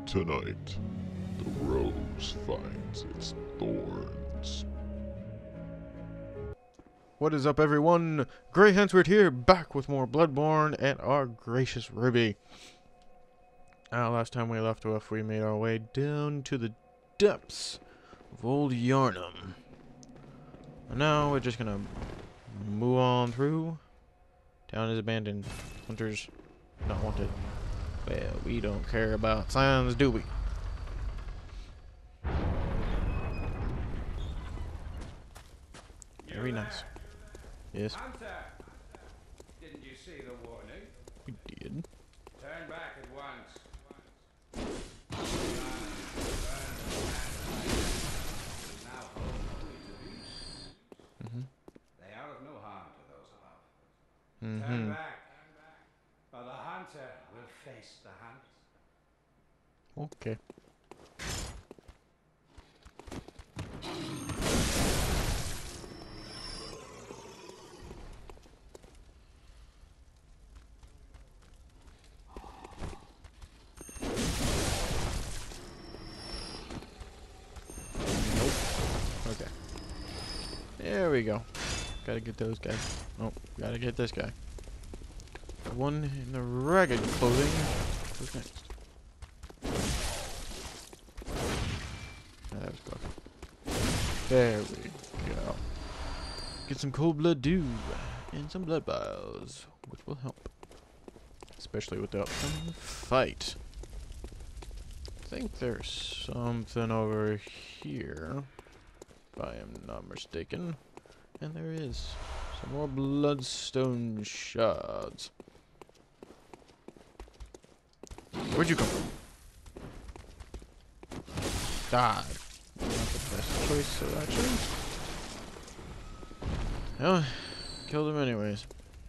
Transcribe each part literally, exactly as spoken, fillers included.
Tonight, the rose finds its thorns. What is up, everyone? Grey Hensward here, back with more Bloodborne and our gracious Ruby. Uh, last time we left off, we made our way down to the depths of Old Yarnum. And now we're just gonna move on through. Town is abandoned. Hunters not wanted. Well, we don't care about signs, do we? Very nice. Yes, Hunter! Didn't you see the warning? we did. Turn back at once. Now home only to beasts. Mm-hmm. They are of no harm to those above. Mm-hmm. Turn back, or the hunter will face the hunt. Okay. Nope. Okay. There we go. Gotta get those guys. Oh, gotta get this guy. The one in the ragged clothing. Who's next? Ah, that was close. There we go. Get some cold blood dew and some blood vials, which will help. Especially with the upcoming fight. I think there's something over here, if I am not mistaken. And there is some more bloodstone shards. Where'd you come from? Die. Not the best choice of action. Well, killed him anyways.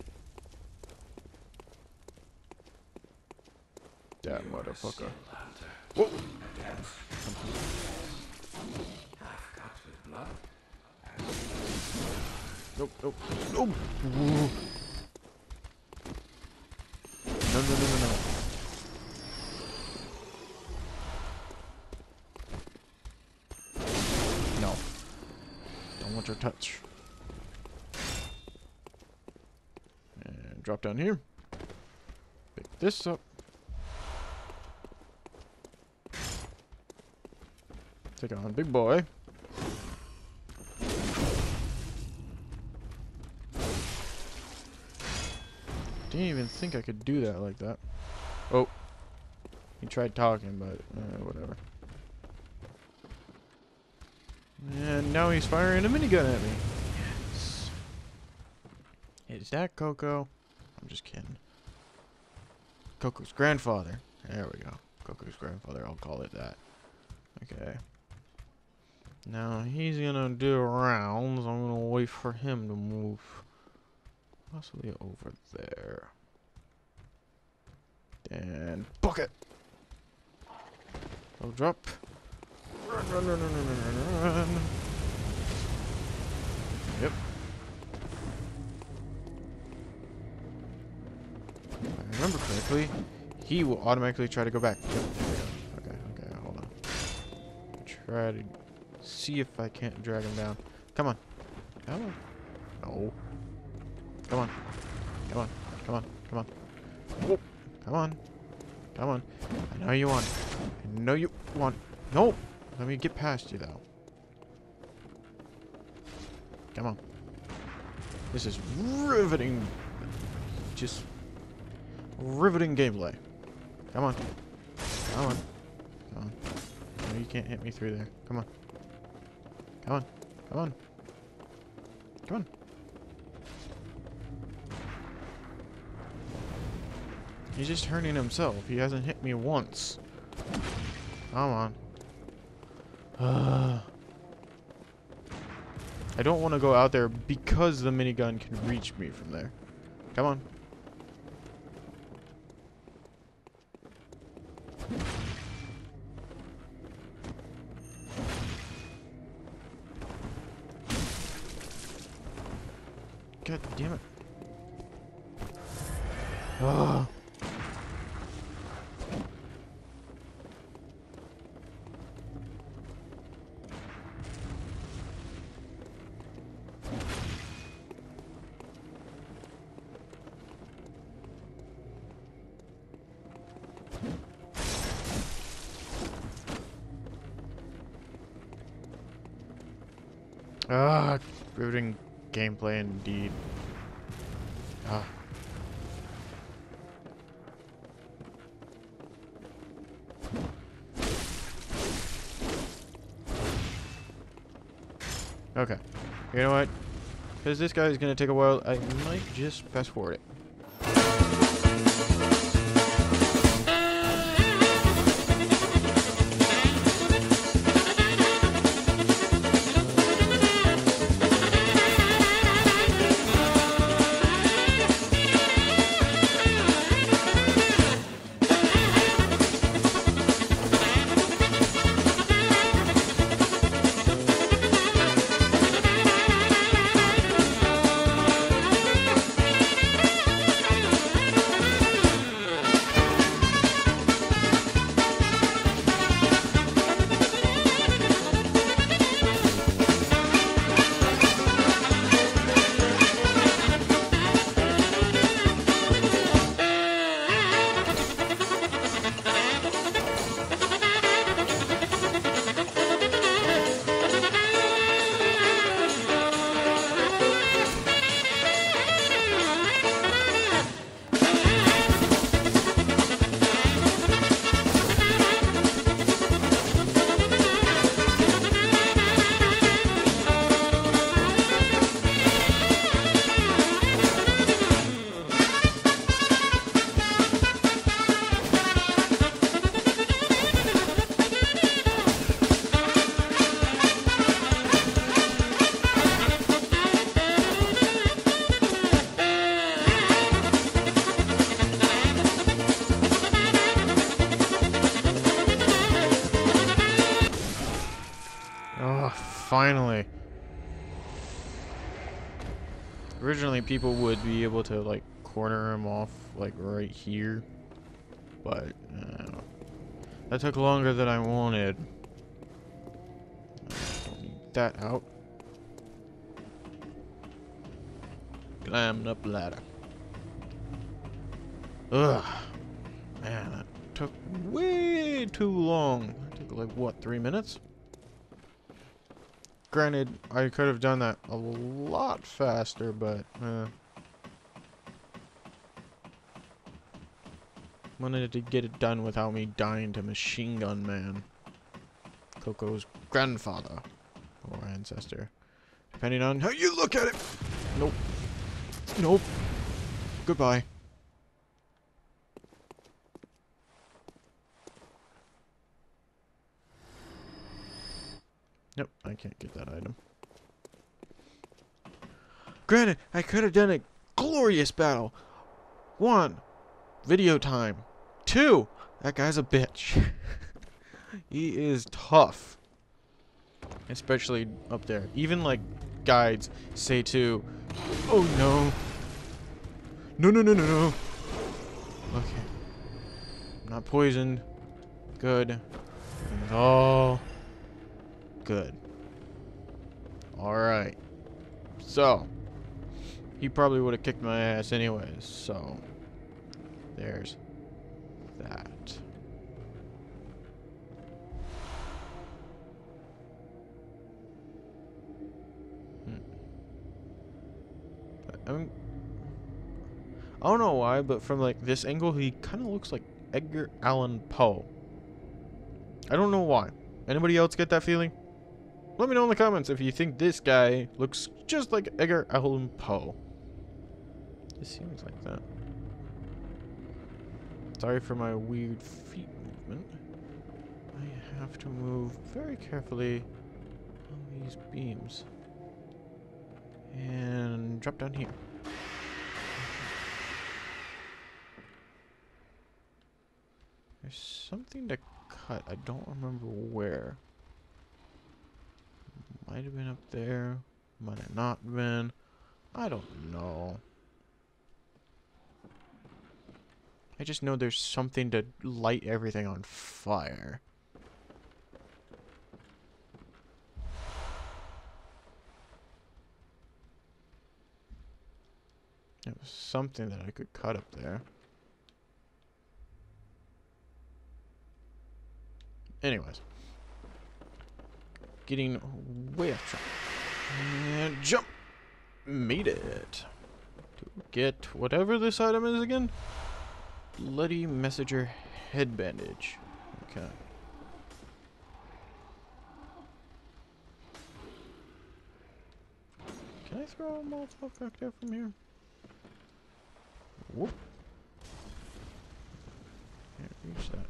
That motherfucker. Whoa! I've cut with blood. Nope, nope, nope! Whoa. No, no, no, no, no. No. Don't want your touch. And drop down here. Pick this up. Take on big boy. Didn't even think I could do that like that. Oh. He tried talking, but uh, whatever. And now he's firing a minigun at me. Yes. Is that Coco? I'm just kidding. Coco's grandfather. There we go. Coco's grandfather, I'll call it that. Okay. Now he's gonna do rounds. I'm gonna wait for him to move. Possibly over there. And bucket! I'll drop. Run, run, run, run, run, run, run, run. Yep. If I remember correctly, he will automatically try to go back. Yep, there we go. Okay, okay, hold on. Try to see if I can't drag him down. Come on. Come on. No. Come on. Come on. Come on. Come on. Whoop. Come on. Come on. I know you want. I know you want. No. Let me get past you, though. Come on. This is riveting. Just riveting gameplay. Come on. Come on. Come on. No, you can't hit me through there. Come on. Come on. Come on. Come on. He's just hurting himself. He hasn't hit me once. Come on. Uh, I don't want to go out there because the minigun can reach me from there. Come on. God damn it. Ah. Ah, riveting gameplay indeed. Ah. Okay. You know what? Because this guy is going to take a while, I might just fast forward it. Finally. Originally, people would be able to, like, corner him off, like, right here. But, uh, that took longer than I wanted. I don't need that out. Climbing up the ladder. Ugh. Man, that took way too long. It took, like, what, three minutes? Granted, I could have done that a lot faster, but uh, wanted to get it done without me dying to Machine Gun Man, Coco's grandfather or ancestor, depending on how you look at it. Nope. Nope. Goodbye. Nope, I can't get that item. Granted, I could have done a glorious battle. One, video time. Two, that guy's a bitch. He is tough. Especially up there. Even like guides say too, oh no. No, no, no, no, no. Okay. I'm not poisoned. Good. It's all good. Alright. So, he probably would have kicked my ass anyways, so there's that. Hmm. I mean, I don't know why, but from like this angle, he kind of looks like Edgar Allan Poe. I don't know why. Anybody else get that feeling? Let me know in the comments if you think this guy looks just like Edgar Allan Poe. It seems like that. Sorry for my weird feet movement. I have to move very carefully on these beams. And drop down here. There's something to cut. I don't remember where. Might have been up there. Might have not been. I don't know. I just know there's something to light everything on fire. There was something that I could cut up there. Anyways. Getting way off track. And jump. Made it. To get whatever this item is again. Bloody messenger head bandage. Okay. Can I throw a Molotov cocktail from here? Whoop. Can't reach that.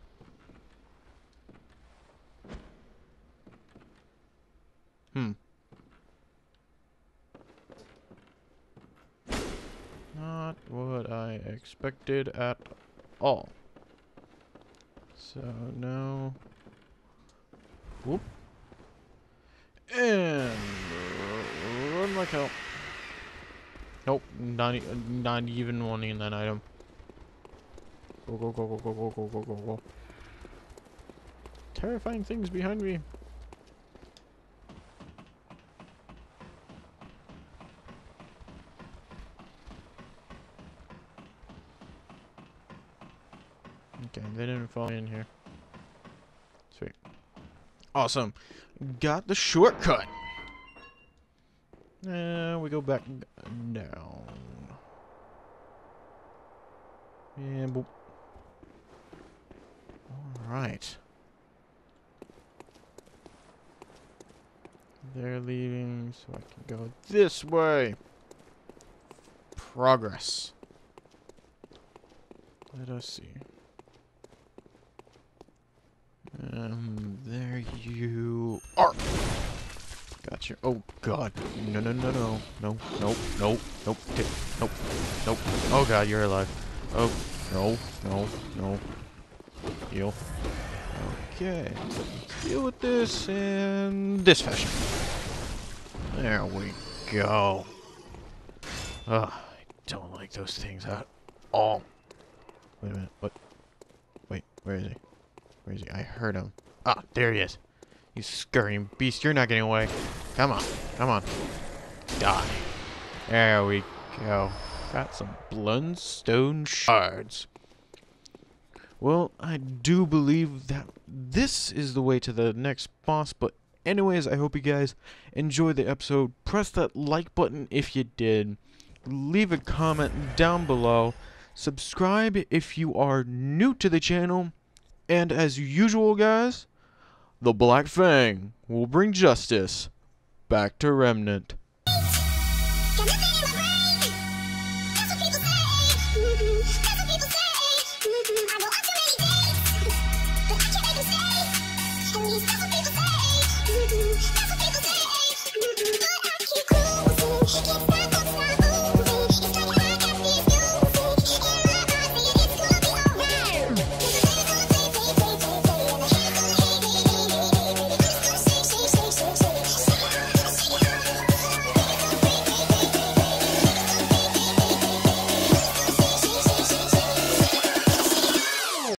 Hmm. Not what I expected at all. So now, whoop, and run like hell. Nope, not e not even wanting that item. Go go go go go go go go go go. Terrifying things behind me. Okay, they didn't fall in here. Sweet. Awesome. Got the shortcut. And we go back down. And boop. Alright. They're leaving, so I can go this way. Progress. Let us see. Um, there you are. Gotcha. Oh God. No, no, no, no, no, nope, nope, nope, t nope, nope. Oh God, you're alive. Oh, no, no, no. Heal. Okay. Let's deal with this in this fashion. There we go. Ugh, I don't like those things at all. Wait a minute. What? Wait, where is he? Where is he? I heard him. Ah, there he is. You scurrying beast. You're not getting away. Come on. Come on. Die. There we go. Got some bloodstone shards. Well, I do believe that this is the way to the next boss. But anyways, I hope you guys enjoyed the episode. Press that like button if you did. Leave a comment down below. Subscribe if you are new to the channel. And as usual, guys, the Black Fang will bring justice back to Remnant. Got nothing in my brain. That's what people say. That's what people say. I go